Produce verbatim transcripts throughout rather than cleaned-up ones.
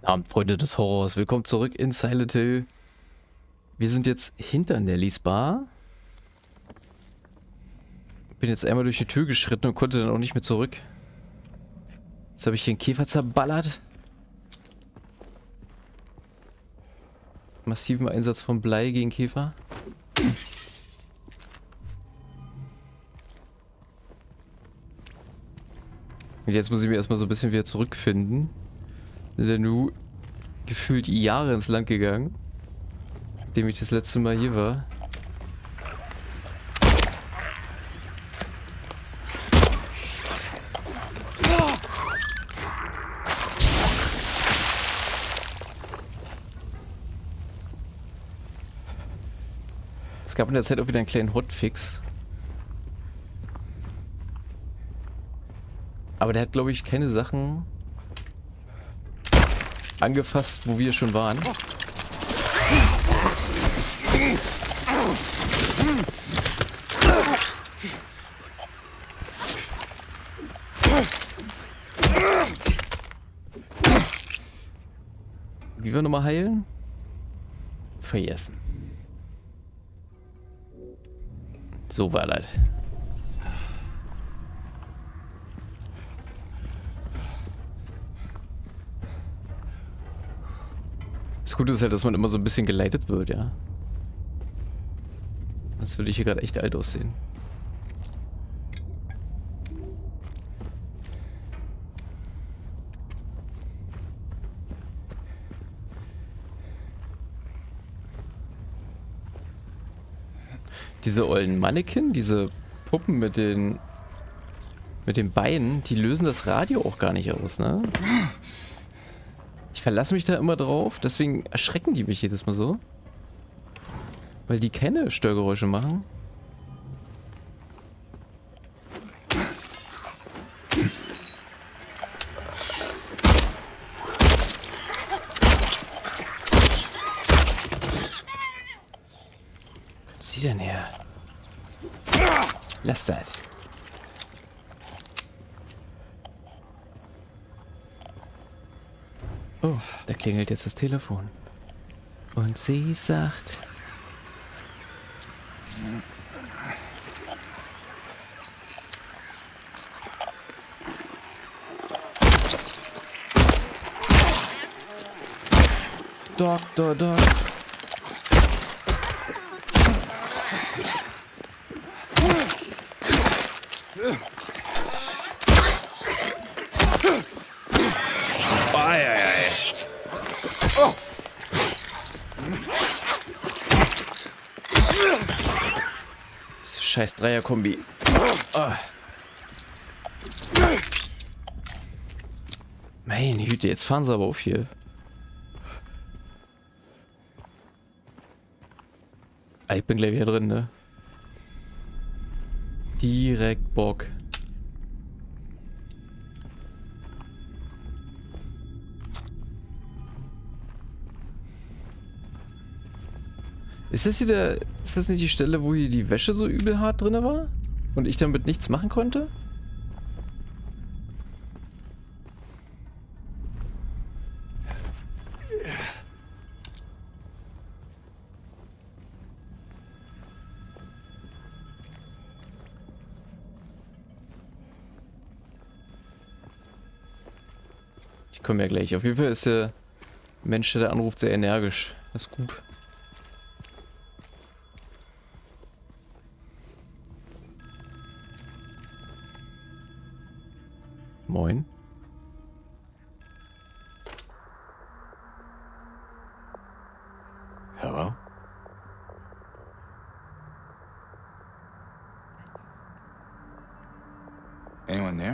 Abend, Freunde des Horrors. Willkommen zurück in Silent Hill. Wir sind jetzt hinter Nellys Bar. Bin jetzt einmal durch die Tür geschritten und konnte dann auch nicht mehr zurück. Jetzt habe ich hier einen Käfer zerballert. Massiven Einsatz von Blei gegen Käfer. Und jetzt muss ich mir erstmal so ein bisschen wieder zurückfinden. Sind ja nur gefühlt Jahre ins Land gegangen, nachdem ich das letzte Mal hier war. Es gab in der Zeit auch wieder einen kleinen Hotfix. Aber der hat, glaube ich, keine Sachen angefasst, wo wir schon waren. Wie wir nochmal heilen? Vergessen. So war das. Das Gute ist halt, dass man immer so ein bisschen geleitet wird, ja. Das würde ich hier gerade echt alt aussehen. Diese ollen Mannequin, diese Puppen mit den mit den Beinen, die lösen das Radio auch gar nicht aus, ne? Ich verlasse mich da immer drauf, deswegen erschrecken die mich jedes Mal so. Weil die keine Störgeräusche machen. Wo kommt sie denn her? Lass das. Oh, da klingelt jetzt das Telefon. Und sie sagt... Doktor, Doc. Oh. Scheiß Dreier-Kombi. Oh. Meine Güte, jetzt fahren sie aber auf hier. Ah, ich bin gleich wieder drin, ne? Direkt Bock. Ist das hier der, ist das nicht die Stelle, wo hier die Wäsche so übel hart drin war? Und ich damit nichts machen konnte? Ich komme ja gleich. Auf jeden Fall ist der Mensch, der da anruft, sehr energisch. Das ist gut. Moin. Hello? Anyone there?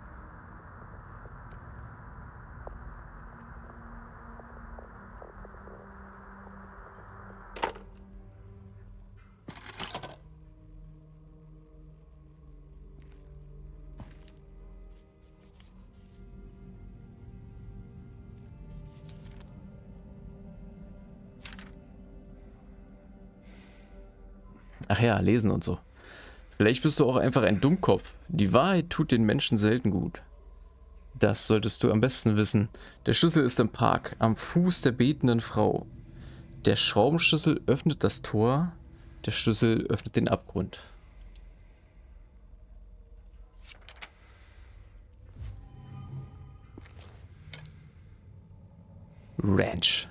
Ach ja, lesen und so. Vielleicht bist du auch einfach ein Dummkopf. Die Wahrheit tut den Menschen selten gut. Das solltest du am besten wissen. Der Schlüssel ist im Park, am Fuß der betenden Frau. Der Schraubenschlüssel öffnet das Tor, der Schlüssel öffnet den Abgrund. Ranch.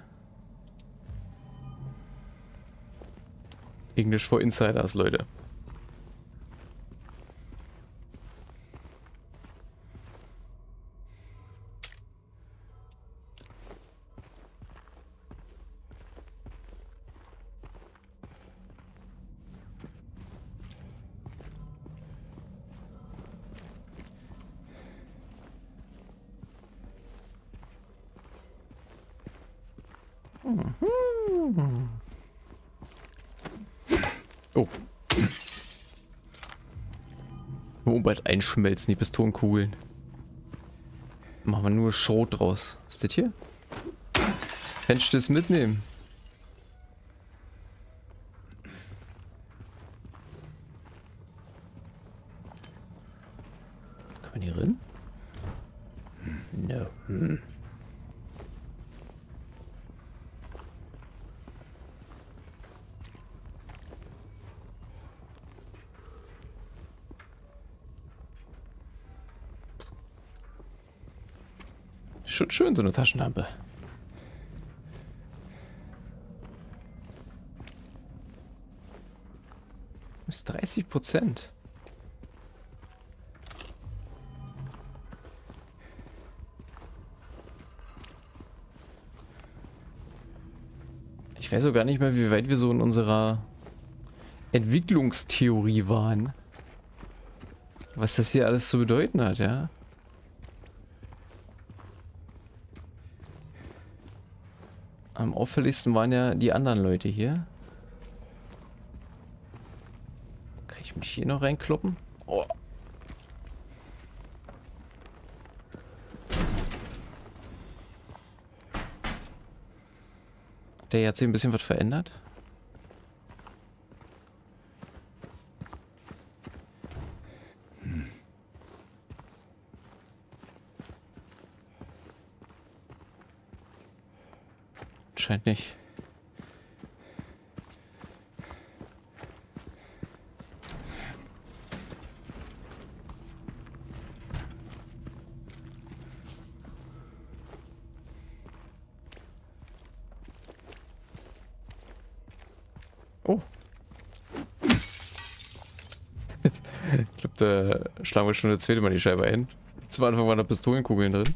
Englisch for Insiders, Leute. Oh. Oh, bald einschmelzen die Pistolenkugeln. Machen wir nur Show draus. Was ist das hier? Kannst du das mitnehmen? Kann man hier rein? No. Hm. Schon schön, so eine Taschenlampe. Ist dreißig Prozent. Ich weiß auch gar nicht mehr, wie weit wir so in unserer Entwicklungstheorie waren. Was das hier alles zu bedeuten hat, ja? Am auffälligsten waren ja die anderen Leute hier. Kann ich mich hier noch reinkloppen? Oh. Der hat sich ein bisschen was verändert. Scheint nicht. Oh. Ich glaube, da schlagen wir schon das zweite Mal die Scheibe ein. Zum Anfang waren da Pistolenkugeln drin.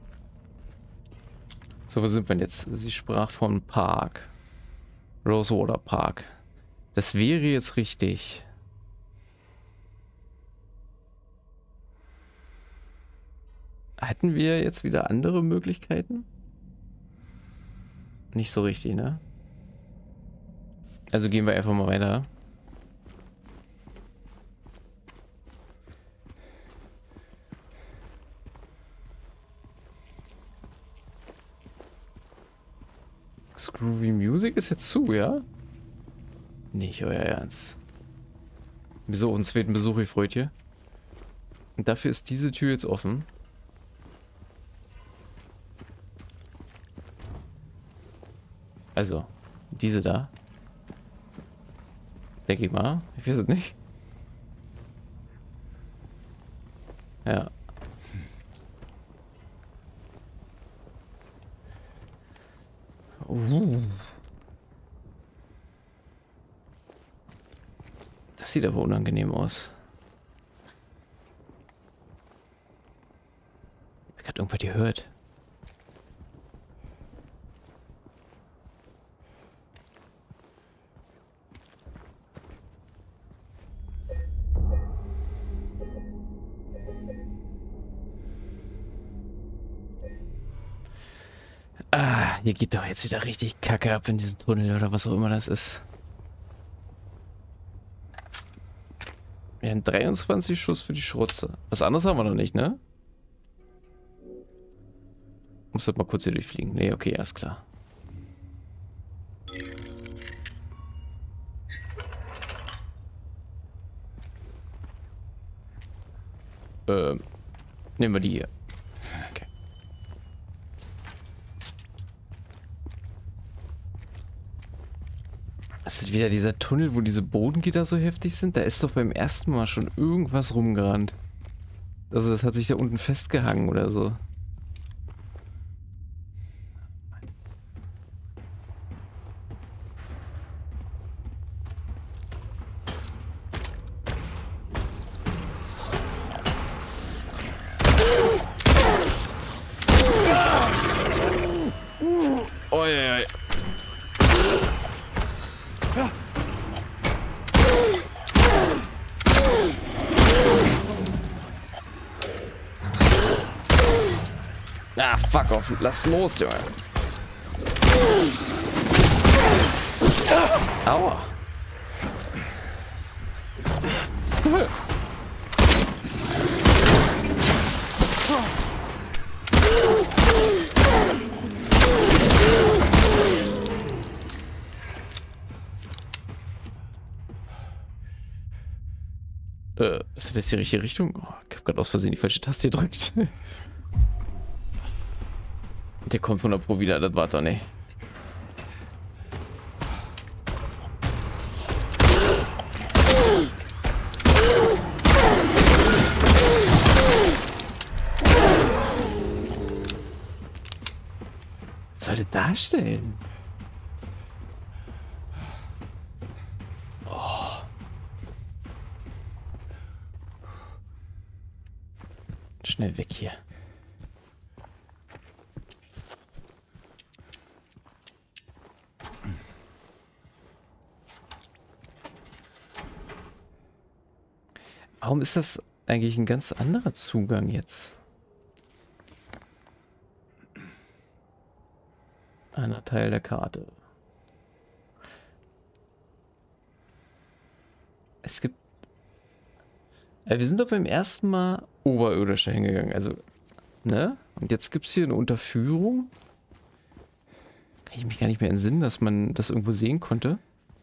So, wo sind wir jetzt? Sie sprach von Park. Rosewater Park. Das wäre jetzt richtig. Hätten wir jetzt wieder andere Möglichkeiten? Nicht so richtig, ne? Also gehen wir einfach mal weiter. Groovy Music ist jetzt zu, ja? Nicht euer Ernst. Wieso? Uns fehlt ein Besuch, ihr Freundchen. Und dafür ist diese Tür jetzt offen. Also, diese da. Denke ich mal. Ich weiß es nicht. Ja. Uh. Das sieht aber unangenehm aus. Ich hab gerade irgendwas gehört. Ah, hier geht doch jetzt wieder richtig Kacke ab in diesen Tunnel oder was auch immer das ist. Wir haben dreiundzwanzig Schuss für die Schrotze. Was anderes haben wir noch nicht, ne? Muss das mal kurz hier durchfliegen. Ne, okay, alles klar. Ähm, nehmen wir die hier. Das ist wieder dieser Tunnel, wo diese Bodengitter so heftig sind. Da ist doch beim ersten Mal schon irgendwas rumgerannt. Also das hat sich da unten festgehangen oder so. Oi, ah, fuck off. Lass los, Junge. Aua. Äh, ist das jetzt die richtige Richtung? Oh, ich hab grad aus Versehen die falsche Taste gedrückt. Der kommt hundert Pro wieder, das war doch nicht. Was soll das darstellen? Oh. Schnell weg hier. Warum ist das eigentlich ein ganz anderer Zugang jetzt? Einer Teil der Karte. Es gibt... Ja, wir sind doch beim ersten Mal oberirdisch hingegangen. Also, ne? Und jetzt gibt es hier eine Unterführung. Kann ich mich gar nicht mehr entsinnen, dass man das irgendwo sehen konnte.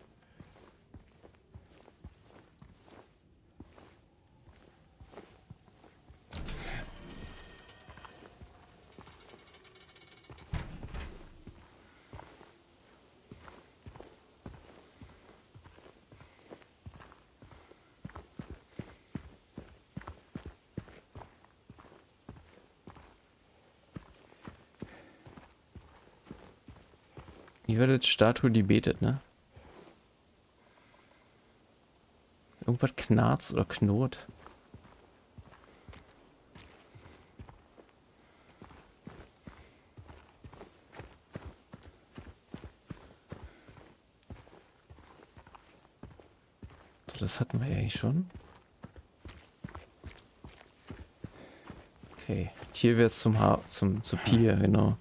Hier wird jetzt Statue, die betet, ne? Irgendwas knarzt oder knurrt. Das hatten wir ja eigentlich schon. Okay, hier wird es zum ha zum zu Pier, genau.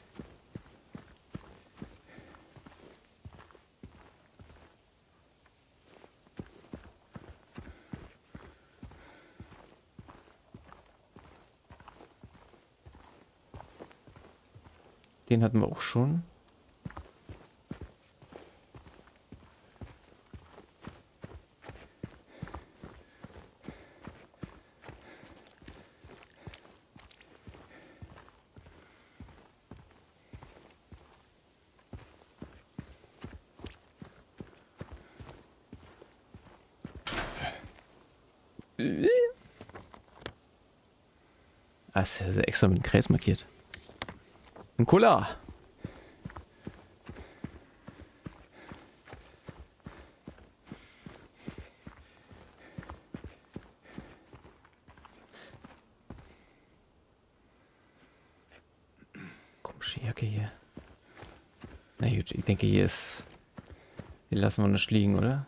Den hatten wir auch schon. Ah, ist ja extra mit dem Kreis markiert. Ein Cola. Komische Jacke hier. Na gut, ich denke hier ist... Die lassen wir nicht liegen, oder?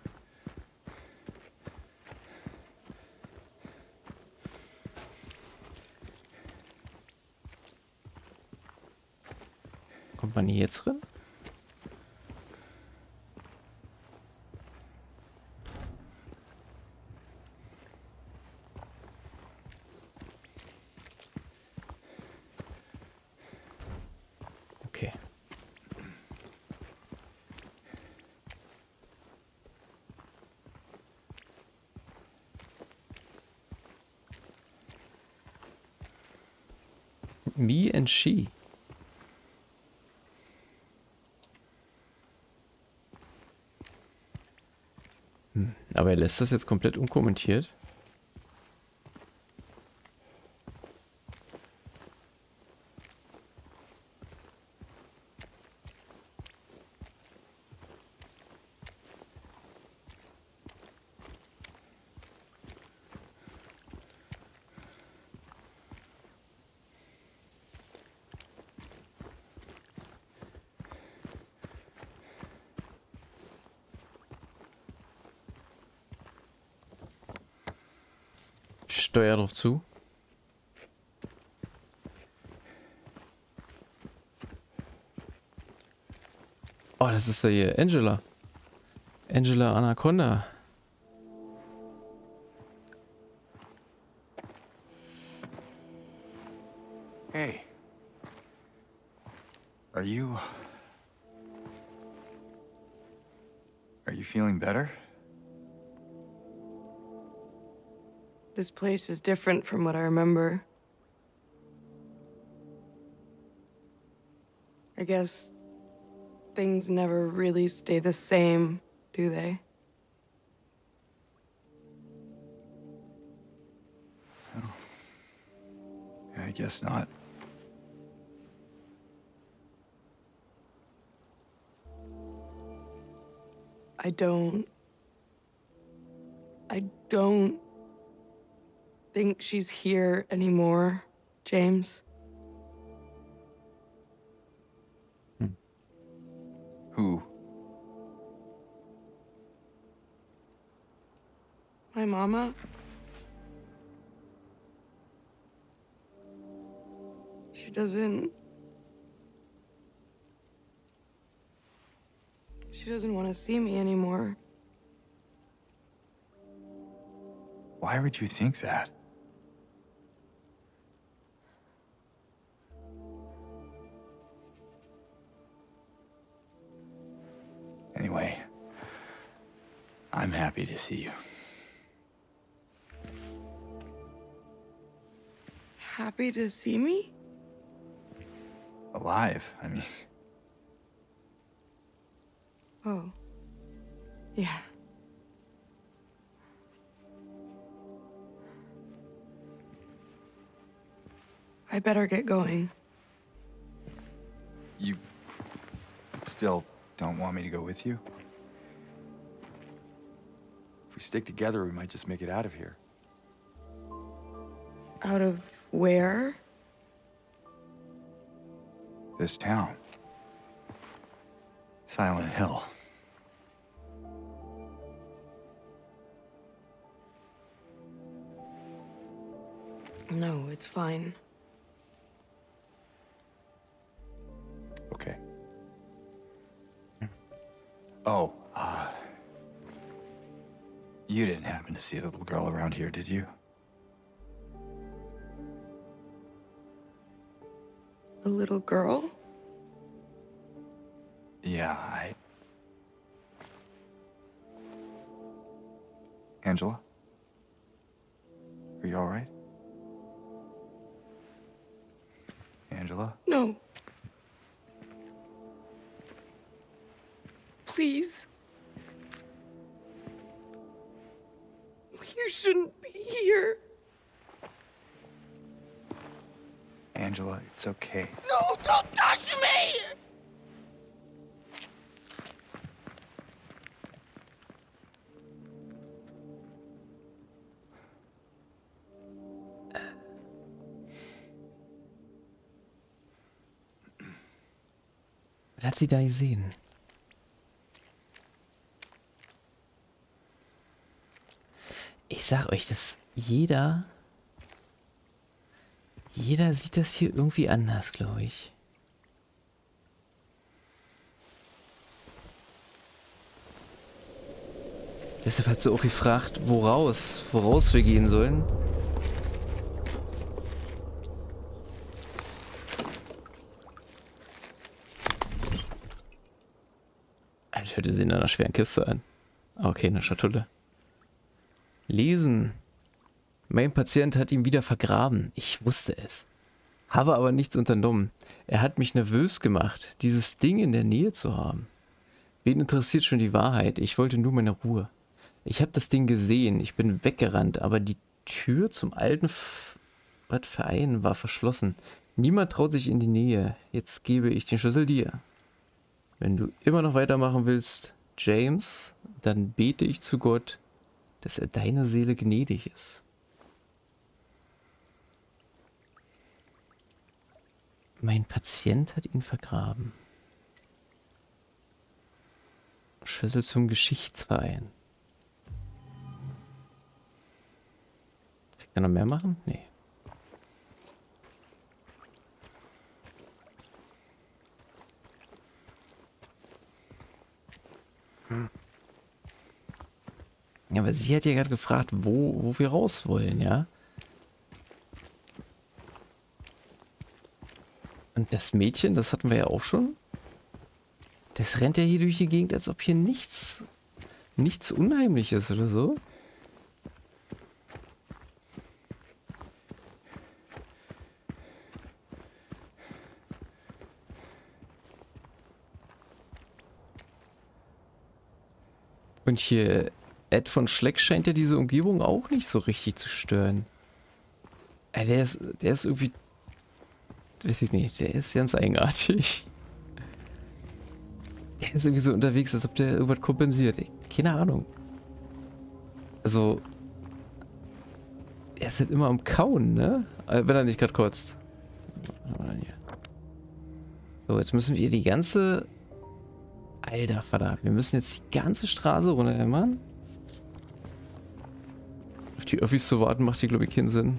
Kommt man hier jetzt drin? Okay. Me and she. Aber er lässt das jetzt komplett unkommentiert. Steuer drauf zu. Oh, das ist ja hier Angela. Angela Anaconda. Hey. Are you... Are you feeling better? This place is different from what I remember. I guess things never really stay the same, do they? Oh. Yeah, I guess not. I don't... I don't... think she's here anymore, James. Hmm. Who? My mama. She doesn't... She doesn't want to see me anymore. Why would you think that? Anyway, I'm happy to see you. Happy to see me? Alive, I mean. Oh. Yeah. I better get going. You still don't want me to go with you? If we stick together, we might just make it out of here. Out of where? This town. Silent Hill. No, it's fine. Okay. Oh, uh... you didn't happen to see a little girl around here, did you? A little girl? Yeah, I... Angela? Are you all right? Angela? No. Please. You shouldn't be here. Angela, it's okay. No, don't touch me! Was hat sie da gesehen? Ich sag euch, dass jeder... Jeder sieht das hier irgendwie anders, glaube ich. Deshalb hat sie auch gefragt, woraus, woraus wir gehen sollen. Ich hörte sie in einer schweren Kiste an. Okay, eine Schatulle. Lesen. Mein Patient hat ihn wieder vergraben. Ich wusste es. Habe aber nichts unternommen. Er hat mich nervös gemacht, dieses Ding in der Nähe zu haben. Wen interessiert schon die Wahrheit? Ich wollte nur meine Ruhe. Ich habe das Ding gesehen. Ich bin weggerannt, aber die Tür zum alten Verein war verschlossen. Niemand traut sich in die Nähe. Jetzt gebe ich den Schlüssel dir. Wenn du immer noch weitermachen willst, James, dann bete ich zu Gott, dass er deiner Seele gnädig ist. Mein Patient hat ihn vergraben. Schlüssel zum Geschichtsverein. Kriegt er noch mehr machen? Nee. Hm. Ja, aber sie hat ja gerade gefragt, wo, wo wir raus wollen, ja? Und das Mädchen, das hatten wir ja auch schon. Das rennt ja hier durch die Gegend, als ob hier nichts, nichts Unheimliches oder so. Und hier, Ed von Schleck scheint ja diese Umgebung auch nicht so richtig zu stören. Ja, der ist, der ist irgendwie, weiß ich nicht, der ist ganz eigenartig. Der ist irgendwie so unterwegs, als ob der irgendwas kompensiert. Keine Ahnung. Also, er ist halt immer am Kauen, ne? Wenn er nicht gerade kotzt. So, jetzt müssen wir die ganze... Alter Vater, wir müssen jetzt die ganze Straße runterhämmern. Auf die Öffis zu warten macht hier, glaube ich, keinen Sinn.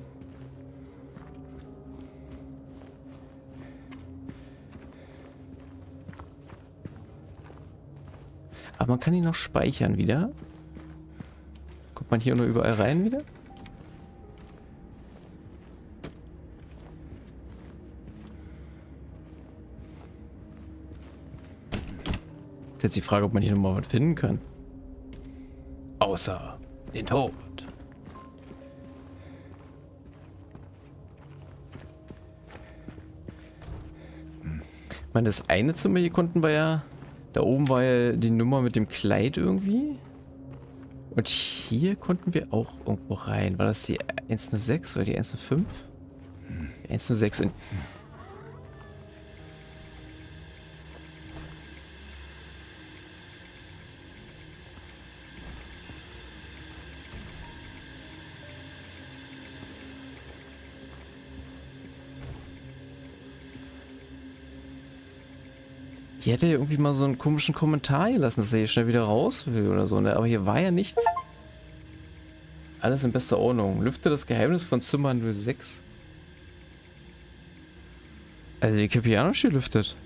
Aber man kann ihn noch speichern wieder. Kommt man hier nur überall rein wieder? Jetzt die Frage, ob man hier nochmal was finden kann. Außer den Tod. Ich meine, das eine Zimmer hier konnten wir ja... Da oben war ja die Nummer mit dem Kleid irgendwie. Und hier konnten wir auch irgendwo rein. War das die eins null sechs oder die eins null fünf? Die eins null sechs. Und hier hätte er irgendwie mal so einen komischen Kommentar gelassen, dass er hier schnell wieder raus will oder so, ne? Aber hier war ja nichts. Alles in bester Ordnung. Lüfte das Geheimnis von Zimmer null sechs. Also die Capiano-Tür lüftet.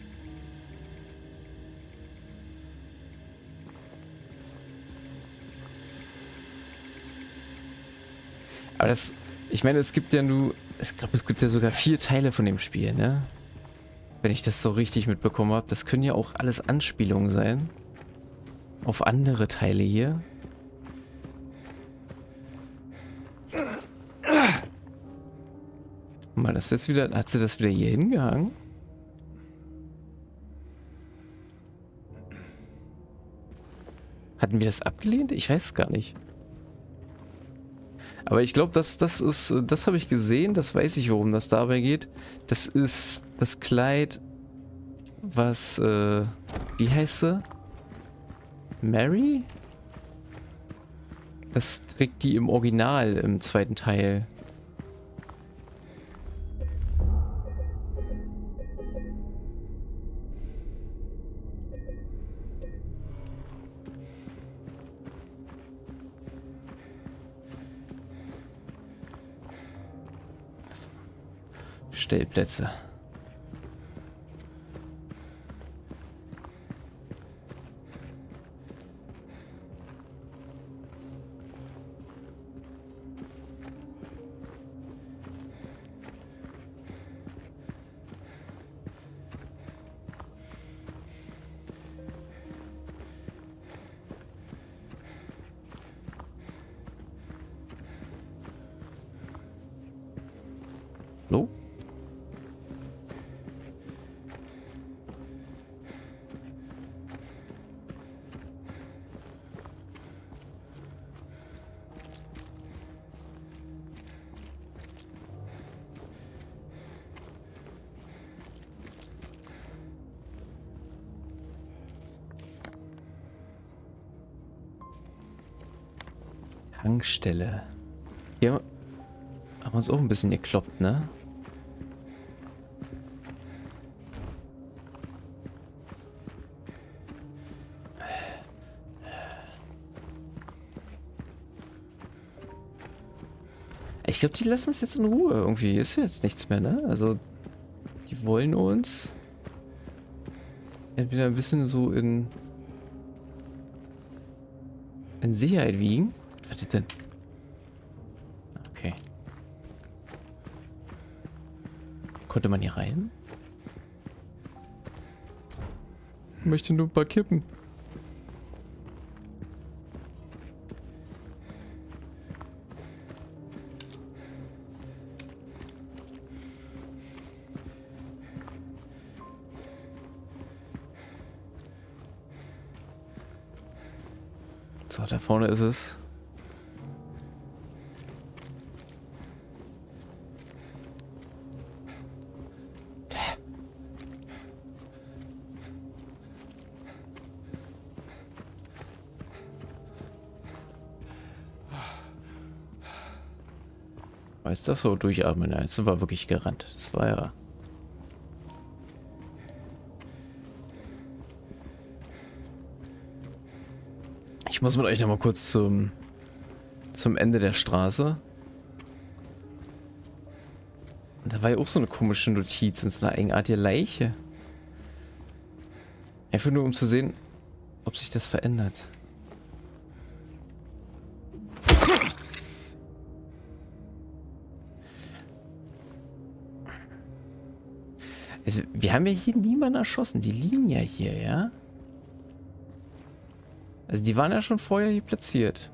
Aber das... Ich meine, es gibt ja nur... Ich glaube, es gibt ja sogar vier Teile von dem Spiel, ne? Wenn ich das so richtig mitbekommen habe. Das können ja auch alles Anspielungen sein. Auf andere Teile hier. Mal, das jetzt wieder... Hat sie das wieder hier hingehangen? Hatten wir das abgelehnt? Ich weiß es gar nicht. Aber ich glaube, das, das ist... Das habe ich gesehen. Das weiß ich, worum das dabei geht. Das ist das Kleid, was... Äh, wie heißt sie? Mary? Das trägt die im Original im zweiten Teil. Stellplätze. Hallo? Tankstelle. Hier haben wir uns auch ein bisschen gekloppt, ne? Ich glaube, die lassen uns jetzt in Ruhe. Irgendwie ist jetzt nichts mehr, ne? Also, die wollen uns entweder ein bisschen so in, in Sicherheit wiegen. Was ist denn? Okay. Konnte man hier rein? Ich möchte nur ein paar Kippen. So, da vorne ist es. Ist das so durchatmen? Jetzt sind wir wirklich gerannt. Das war ja... Ich muss mit euch noch mal kurz zum, zum Ende der Straße. Da war ja auch so eine komische Notiz in so einer eigenartige Leiche. Einfach nur um zu sehen, ob sich das verändert. Also, wir haben ja hier niemanden erschossen. Die liegen ja hier, ja? Also die waren ja schon vorher hier platziert.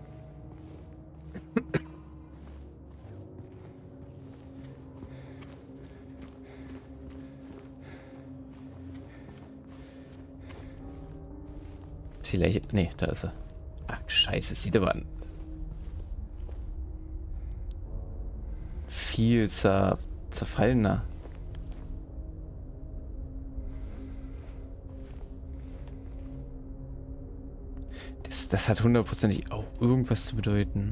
Ist die Leiche? Nee, da ist er. Ach, scheiße, sieht aber an. Viel zer zerfallener. Das, das hat hundertprozentig auch irgendwas zu bedeuten.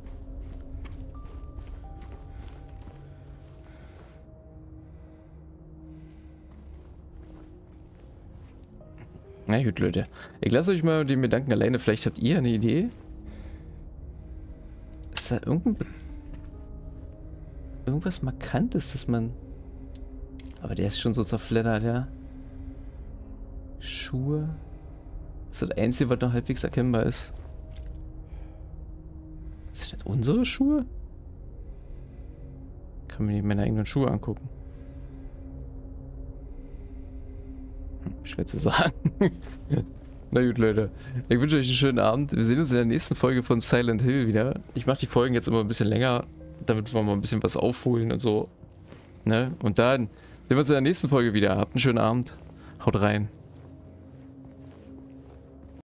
Na gut, Leute. Ich lasse euch mal den Gedanken alleine. Vielleicht habt ihr eine Idee. Ist da irgendein... Be irgendwas Markantes, dass man... Aber der ist schon so zerfleddert, ja. Schuhe... Das ist das Einzige, was noch halbwegs erkennbar ist. Sind das unsere Schuhe? Kann mir nicht meine eigenen Schuhe angucken. Hm, schwer zu sagen. Na gut, Leute. Ich wünsche euch einen schönen Abend. Wir sehen uns in der nächsten Folge von Silent Hill wieder. Ich mache die Folgen jetzt immer ein bisschen länger, damit wir mal ein bisschen was aufholen und so. Ne? Und dann sehen wir uns in der nächsten Folge wieder. Habt einen schönen Abend. Haut rein.